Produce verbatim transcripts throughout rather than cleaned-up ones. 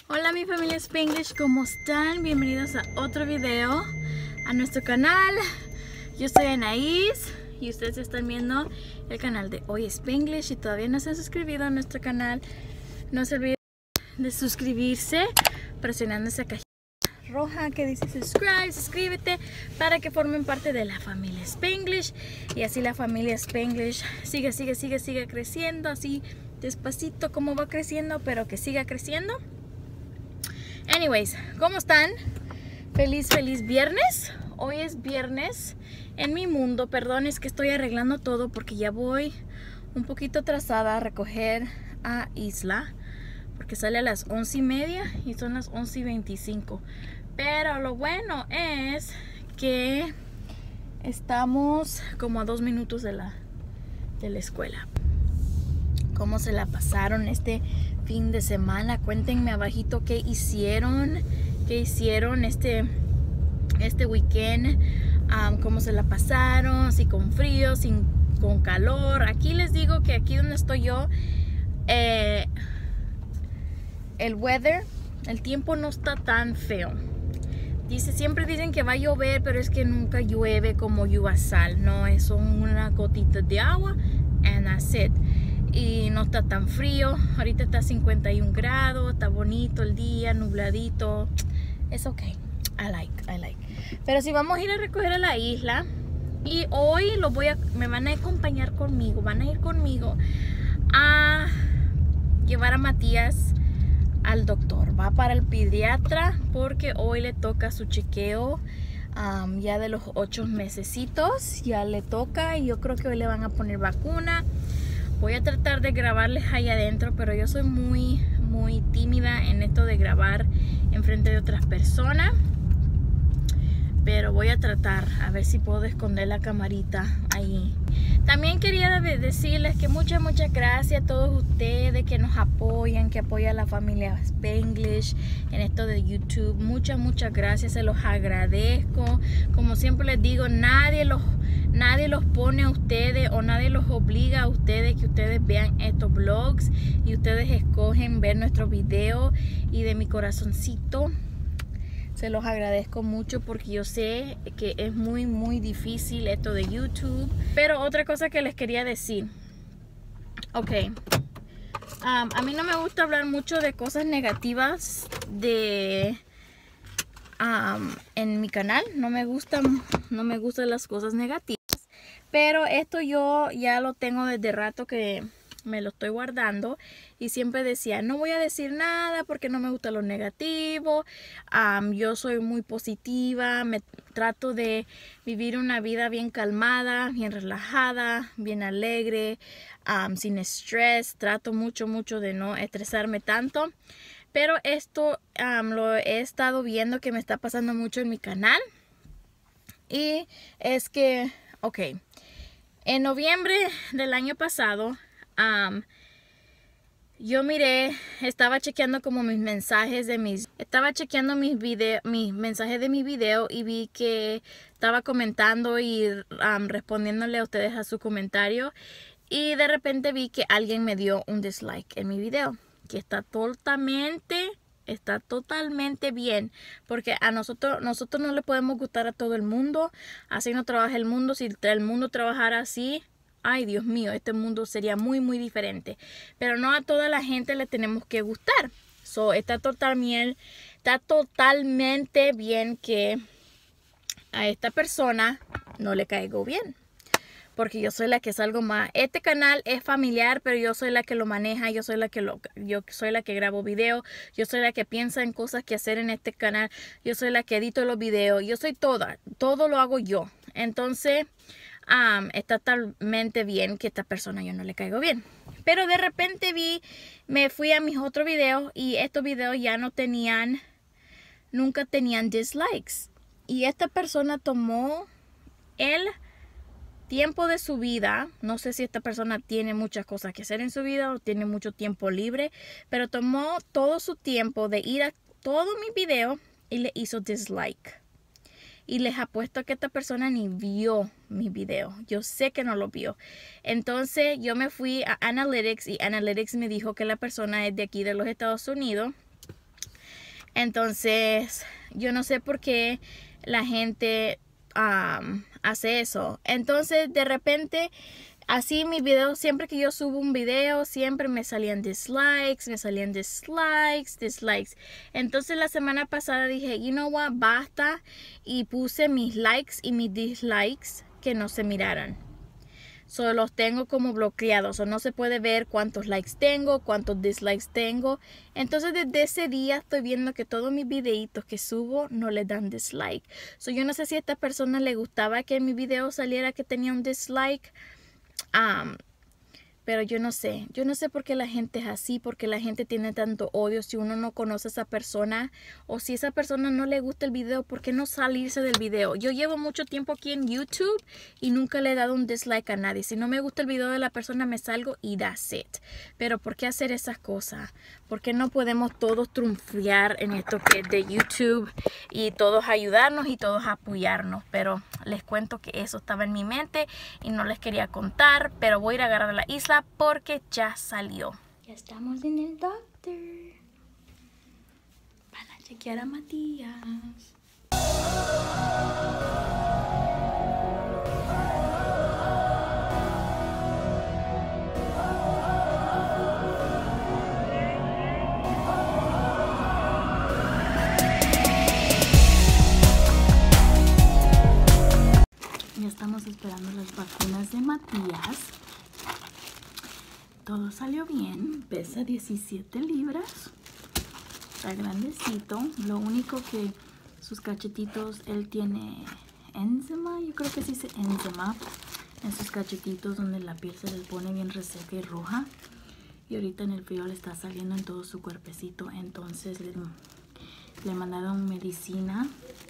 Hola mi familia Spanglish, ¿cómo están? Bienvenidos a otro video a nuestro canal. Yo soy Anaís y ustedes están viendo el canal de Hoy Spanglish. Si todavía no se han suscrito a nuestro canal, no se olviden de suscribirse presionando esa cajita roja que dice subscribe, suscríbete para que formen parte de la familia Spanglish y así la familia Spanglish siga, siga, siga, siga creciendo, así despacito como va creciendo, pero que siga creciendo. Anyways, ¿cómo están? Feliz, feliz viernes. Hoy es viernes en mi mundo. Perdón, es que estoy arreglando todo porque ya voy un poquito atrasada a recoger a Isla, porque sale a las once y media y son las once y veinticinco. Pero lo bueno es que estamos como a dos minutos de la, de la escuela. ¿Cómo se la pasaron este fin de semana? Cuéntenme abajito qué hicieron, qué hicieron este, este weekend, um, cómo se la pasaron, si con frío, sin, con calor. Aquí les digo que aquí donde estoy yo, eh, el weather, el tiempo no está tan feo. Dice, siempre dicen que va a llover, pero es que nunca llueve como lluvia sal, no, es son una gotita de agua and that's it. Y no está tan frío. Ahorita está a cincuenta y un grados, está bonito el día, nubladito. Es ok, I like, I like. Pero si vamos a ir a recoger a la Isla, y hoy lo voy a, me van a acompañar conmigo, van a ir conmigo a llevar a Matías al doctor. Va para el pediatra porque hoy le toca su chequeo um, ya de los ocho mesecitos. Ya le toca y yo creo que hoy le van a poner vacuna. Voy a tratar de grabarles ahí adentro, pero yo soy muy, muy tímida en esto de grabar en frente de otras personas. Pero voy a tratar a ver si puedo esconder la camarita ahí. También quería decirles que muchas, muchas gracias a todos ustedes que nos apoyan, que apoyan a la familia Spanglish en esto de YouTube. Muchas, muchas gracias, se los agradezco. Como siempre les digo, nadie los, nadie los pone a ustedes o nadie los obliga a ustedes que ustedes vean estos vlogs y ustedes escogen ver nuestros videos, y de mi corazoncito se los agradezco mucho porque yo sé que es muy muy difícil esto de YouTube. Pero otra cosa que les quería decir, ok, um, a mí no me gusta hablar mucho de cosas negativas de um, en mi canal. No me gustan, no me gustan las cosas negativas. Pero esto yo ya lo tengo desde rato que me lo estoy guardando, y siempre decía, no voy a decir nada porque no me gusta lo negativo. Um, yo soy muy positiva, me trato de vivir una vida bien calmada, bien relajada, bien alegre, um, sin estrés. Trato mucho, mucho de no estresarme tanto. Pero esto um, lo he estado viendo que me está pasando mucho en mi canal, y es que, ok, en noviembre del año pasado, Um, yo miré, estaba chequeando como mis mensajes de mis, estaba chequeando mis video, mis mensajes de mi video, y vi que estaba comentando y um, respondiéndole a ustedes a su comentario, y de repente vi que alguien me dio un dislike en mi video, que está totalmente, está totalmente bien, porque a nosotros, nosotros no le podemos gustar a todo el mundo, así no trabaja el mundo. Si el mundo trabajara así, ay, Dios mío, este mundo sería muy, muy diferente. Pero no a toda la gente le tenemos que gustar. So, está, total, está totalmente bien que a esta persona no le caigo bien. Porque yo soy la que salgo más. Este canal es familiar, pero yo soy la que lo maneja. Yo soy la que lo, yo soy la que grabo videos. Yo soy la que piensa en cosas que hacer en este canal. Yo soy la que edito los videos. Yo soy toda. Todo lo hago yo. Entonces, Um, está totalmente bien que a esta persona yo no le caigo bien. Pero de repente vi, me fui a mis otros videos, y estos videos ya no tenían, nunca tenían dislikes. Y esta persona tomó el tiempo de su vida. No sé si esta persona tiene muchas cosas que hacer en su vida o tiene mucho tiempo libre, pero tomó todo su tiempo de ir a todos mis videos y le hizo dislike. Y les apuesto que esta persona ni vio mi video. Yo sé que no lo vio. Entonces yo me fui a Analytics, y Analytics me dijo que la persona es de aquí de los Estados Unidos. Entonces, yo no sé por qué la gente um, hace eso. Entonces, de repente, así mi video, siempre que yo subo un video, siempre me salían dislikes, me salían dislikes, dislikes. Entonces, la semana pasada dije, you know what, basta. Y puse mis likes y mis dislikes que no se miraran. Solo los tengo como bloqueados, o no se puede ver cuántos likes tengo, cuántos dislikes tengo. Entonces desde ese día estoy viendo que todos mis videitos que subo no le dan dislike. So, yo no sé si a esta persona le gustaba que en mi video saliera que tenía un dislike. Um, pero yo no sé, yo no sé por qué la gente es así, porque la gente tiene tanto odio si uno no conoce a esa persona, o si a esa persona no le gusta el video, ¿por qué no salirse del video? Yo llevo mucho tiempo aquí en YouTube y nunca le he dado un dislike a nadie. Si no me gusta el video de la persona, me salgo y that's it. Pero ¿por qué hacer esas cosas? ¿Por qué no podemos todos triunfar en esto que es de YouTube y todos ayudarnos y todos apoyarnos? Pero les cuento que eso estaba en mi mente y no les quería contar, pero voy a ir a agarrar a la isla porque ya salió. Ya estamos en el doctor. Van a chequear a Matías. Ya estamos esperando las vacunas de Matías. Todo salió bien. Pesa diecisiete libras. Está grandecito. Lo único que sus cachetitos, él tiene eczema. Yo creo que sí dice eczema en sus cachetitos, donde la piel se les pone bien reseca y roja. Y ahorita en el frío le está saliendo en todo su cuerpecito. Entonces le, le mandaron medicina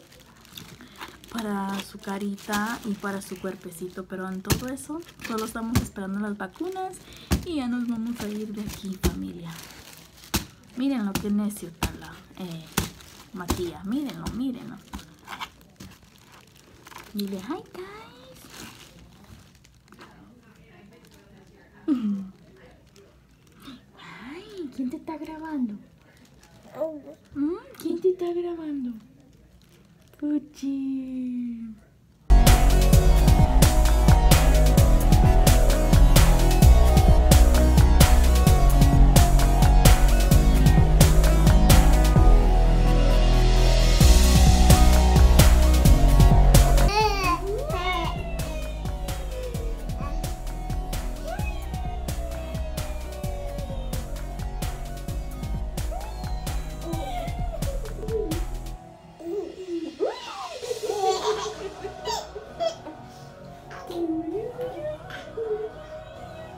para su carita y para su cuerpecito, pero en todo eso solo estamos esperando las vacunas y ya nos vamos a ir de aquí, familia. Miren lo que necio está la eh, Matías, mírenlo, mírenlo. Dile hi guys. Ay, ¿quién te está grabando? ¿Mm? ¿Quién te está grabando? Puchi.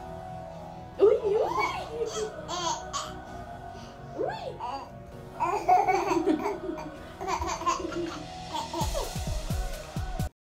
Uy, uy. Uy.